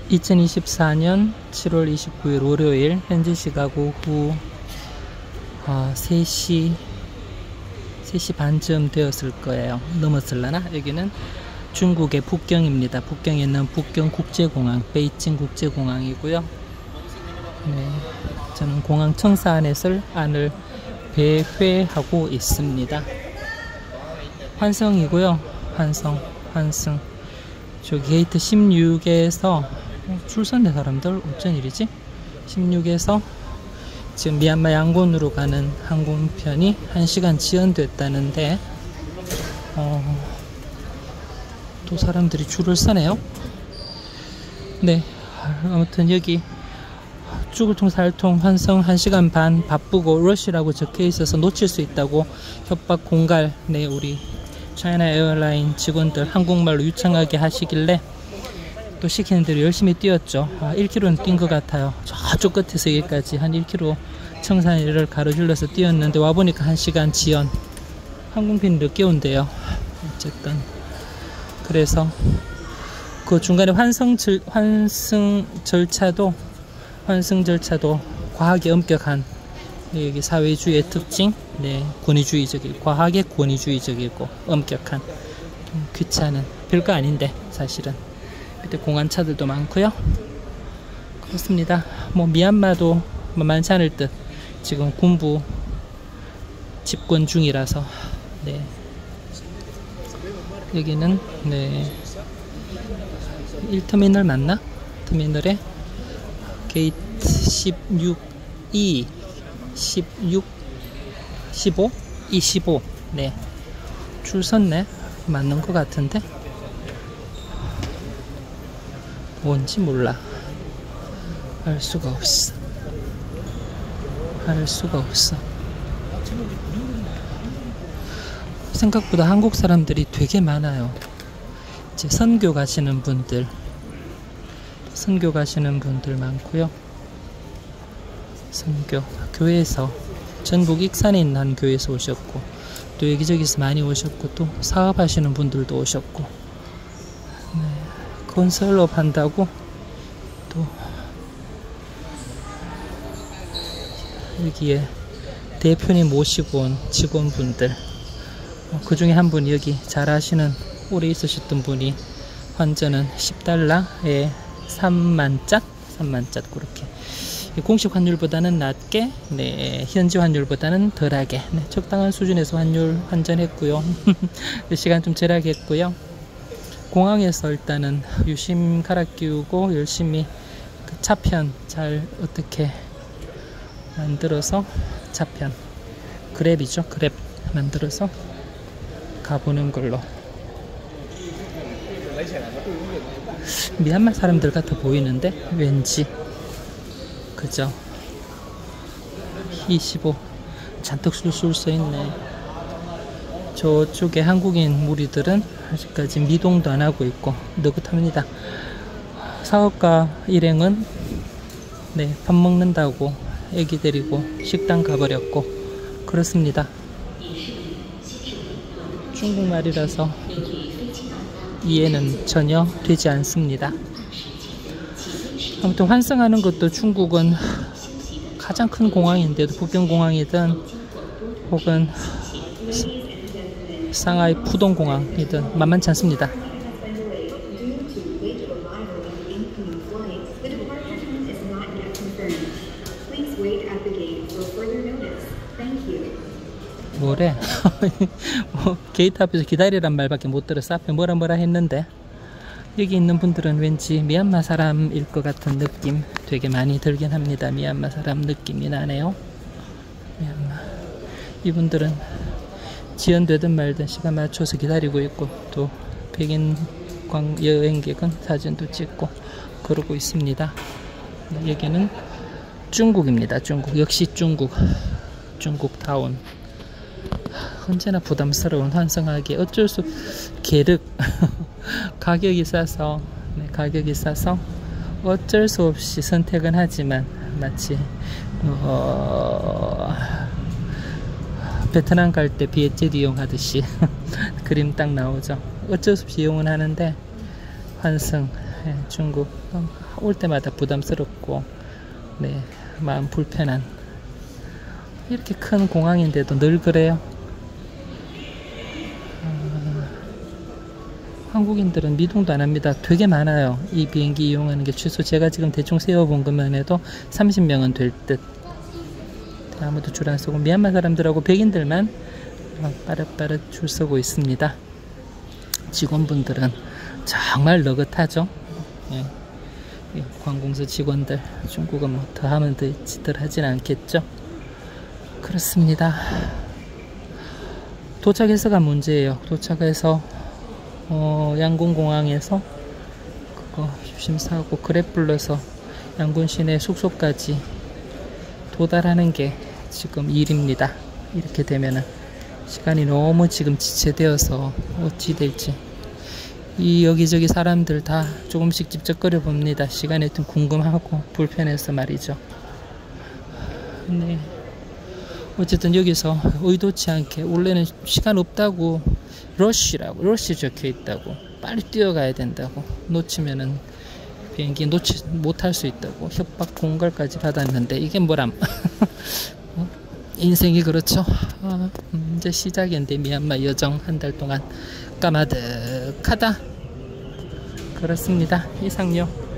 2024년 7월 29일 월요일 현지 시각 오후 3시 반쯤 되었을 거예요. 넘었을라나? 여기는 중국의 북경입니다. 북경에 있는 북경 국제공항, 베이징 국제공항이고요. 네, 저는 공항 청사 안을 배회하고 있습니다. 환성이고요. 환승. 저 게이트 16에서 줄 섰네 사람들. 어쩐 일이지? 16에서 지금 미얀마 양곤으로 가는 항공편이 1시간 지연됐다는데 또 사람들이 줄을 서네요. 네, 아무튼 여기 쭈글통살통 환승 1시간 반 바쁘고 러시라고 적혀 있어서 놓칠 수 있다고 협박 공갈 네 우리 차이나 에어라인 직원들 한국말로 유창하게 하시길래 또 시키는 대로 열심히 뛰었죠. 1km는 뛴 것 같아요. 저쪽 끝에서 여기까지 한 1km 청산리를 가로질러서 뛰었는데 와보니까 1시간 지연. 항공편이 늦게 온대요. 어쨌든 그래서 그 중간에 환승 절차도 과하게 엄격한 여기 사회주의의 특징, 네, 권위주의적이고 과하게 권위주의적이고 엄격한 귀찮은 별거 아닌데 사실은 그때 공안차들도 많고요. 그렇습니다. 뭐 미얀마도 만만치 않을 듯 지금 군부 집권 중이라서 네. 여기는 네 1터미널 맞나? 터미널에 게이트 16E 16 15 25 네 줄 섰네. 맞는 것 같은데 뭔지 몰라. 알 수가 없어. 생각보다 한국 사람들이 되게 많아요. 이제 선교 가시는 분들 많고요. 선교 교회에서 전북 익산에 있는 한 교회에서 오셨고 또 여기저기서 많이 오셨고 또 사업하시는 분들도 오셨고 네, 건설업 한다고 또 여기에 대표님 모시고 온 직원분들 그 중에 한 분이 여기 잘하시는 오래 있으셨던 분이 환전은 10달러에 3만짝 그렇게 공식 환율보다는 낮게 네, 현지 환율보다는 덜하게 네, 적당한 수준에서 환전했고요. 시간 좀 절약했고요. 공항에서 일단은 유심 갈아 끼우고 열심히 그 차편 잘 어떻게 만들어서 차편 그랩이죠. 그랩 만들어서 가보는 걸로. 미얀마 사람들 같아 보이는데 왠지 그죠? 25 잔뜩 술 서 있네. 저쪽에 한국인 무리들은 아직까지 미동도 안 하고 있고 느긋합니다. 사업가 일행은 네, 밥 먹는다고 애기 데리고 식당 가버렸고 그렇습니다. 중국말이라서 이해는 전혀 되지 않습니다. 아무튼 환승하는 것도 중국은 가장 큰 공항인데도 북경공항이든 혹은 상하이 푸동공항이든 만만치 않습니다. 뭐래? 뭐 게이트 앞에서 기다리란 말밖에 못 들었어. 앞에 뭐라 했는데 여기 있는 분들은 왠지 미얀마 사람일 것 같은 느낌 되게 많이 들긴 합니다. 미얀마 사람 느낌이 나네요. 미얀마 이분들은 지연되든 말든 시간 맞춰서 기다리고 있고 또 백인 여행객은 사진도 찍고 그러고 있습니다. 여기는 중국입니다. 중국 역시 중국타운. 언제나 부담스러운 환승하기 어쩔 수 계륵 가격이 싸서 어쩔 수 없이 선택은 하지만 마치 베트남 갈 때 비엣젯 이용하듯이 그림 딱 나오죠. 어쩔 수 없이 이용은 하는데 환승 예, 중국 올 때마다 부담스럽고 네, 마음 불편한 이렇게 큰 공항인데도 늘 그래요. 한국인들은 미동도 안 합니다. 되게 많아요. 이 비행기 이용하는 게 최소 제가 지금 대충 세어본 것만 해도 30명은 될 듯. 아무도 줄 안 서고 미얀마 사람들하고 백인들만 빠릇빠릇 줄 서고 있습니다. 직원분들은 정말 느긋하죠. 예. 관공서 직원들 중국은 뭐 더 하면 더 하진 않겠죠. 그렇습니다. 도착해서가 문제예요. 도착해서 양곤공항에서 그거 조심사고 그랩 불러서 양곤 시내 숙소까지 도달하는 게 지금 일입니다. 이렇게 되면은 시간이 너무 지금 지체되어서 어찌 될지 이 여기저기 사람들 다 조금씩 집적거려 봅니다. 시간이 좀 궁금하고 불편해서 말이죠. 네. 어쨌든 여기서 의도치 않게 원래는 시간 없다고 러쉬 적혀 있다고 빨리 뛰어가야 된다고 놓치면은 비행기 못할 수 있다고 협박 공갈까지 받았는데 이게 뭐람. 인생이 그렇죠. 이제 시작인데 미얀마 여정 한 달 동안 까마득하다. 그렇습니다. 이상요.